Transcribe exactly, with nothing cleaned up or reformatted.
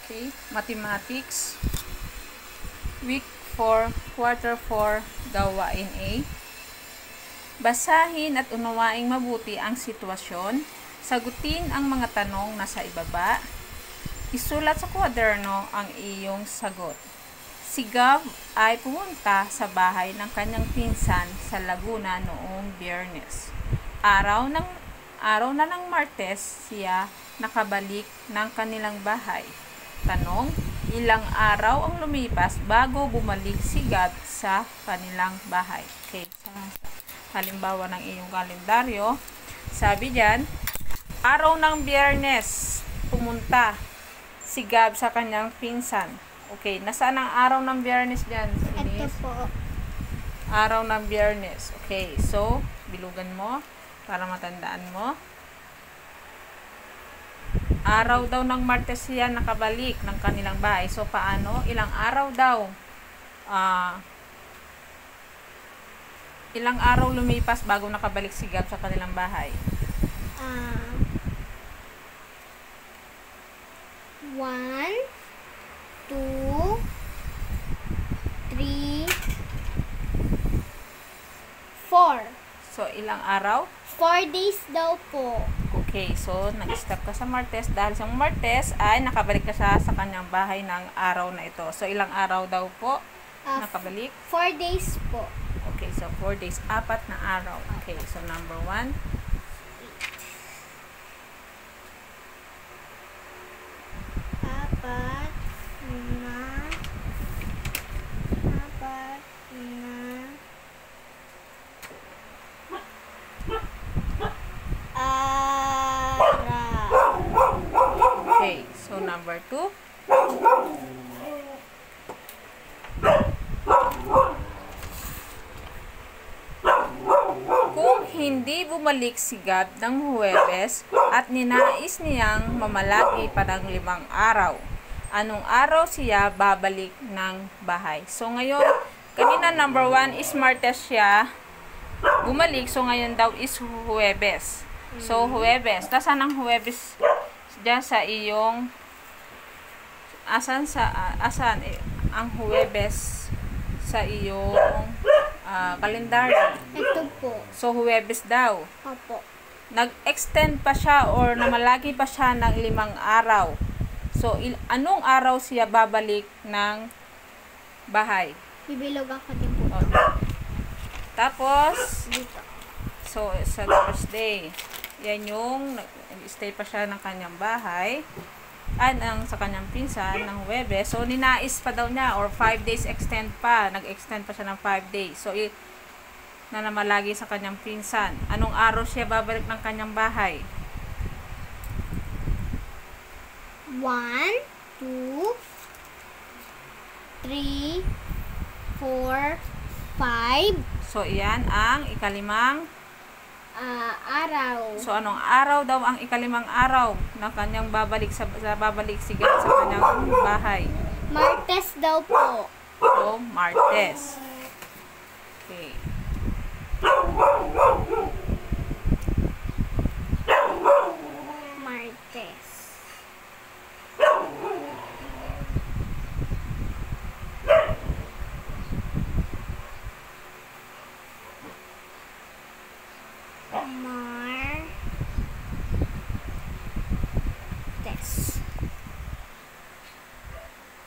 Okay, Mathematics, Week four, Quarter four, Gawain A. Basahin at unawaing mabuti ang sitwasyon. Sagutin ang mga tanong na sa ibaba. Isulat sa kwaderno ang iyong sagot. Si Gab ay pumunta sa bahay ng kanyang pinsan sa Laguna noong Biyernes. Araw ng araw na ng Martes siya nakabalik ng kanilang bahay. Tanong, ilang araw ang lumipas bago bumalik si Gab sa kanilang bahay? Okay, sa halimbawa ng iyong kalendaryo, sabi diyan, araw ng Biyernes pumunta si Gab sa kanyang pinsan. Okay, nasaan ang araw ng Biyernes diyan? Ito po. Araw ng Biyernes. Okay, so bilugan mo para matandaan mo. Araw daw ng Martes siya nakabalik ng kanilang bahay. So, paano? Ilang araw daw? Uh, ilang araw lumipas bago nakabalik si Gab sa kanilang bahay? Uh, one, two, three, four. So, ilang araw? Four days daw po. Okay, so nag-stop ka sa Martes. Dahil sa Martes ay nakabalik ka siya sa kanyang bahay ng araw na ito. So, ilang araw daw po Uh, nakabalik? Four days po. Okay, so four days. Apat na araw. Okay, so number one. Apat na apat na araw. Okay, so number two. Kung hindi bumalik si Gab ng Huwebes at ninais niyang mamalagi pa ng limang araw, anong araw siya babalik ng bahay? So ngayon, kanina number one is Martes siya bumalik, so ngayon daw is Huwebes. So Huwebes, tasan ang Huwebes diyan sa iyong asan sa uh, asan eh, ang Huwebes sa iyong uh, kalendaryo? Ito po. So Huwebes daw. Opo. Nag-extend pa siya or namalagi pa siya ng limang araw. So il- anong araw siya babalik ng bahay? Bibilog ako din po. Okay. Tapos Dito. so sa Thursday, yan yung nag-stay pa siya ng kanyang bahay at ang sa kanyang pinsan ng Huwebes. So ninais pa daw niya or five days extend pa. Nag-extend pa siya ng five days. So i- na namalagi sa kanyang pinsan. Anong araw siya babalik ng kanyang bahay? One, two, three, four, five. So iyan ang ikalimang. Uh, araw. So anong araw daw ang ikalimang araw na kanyang babalik sa, sa babalik si Gab sa kanyang bahay? Martes daw po. So Martes. Okay.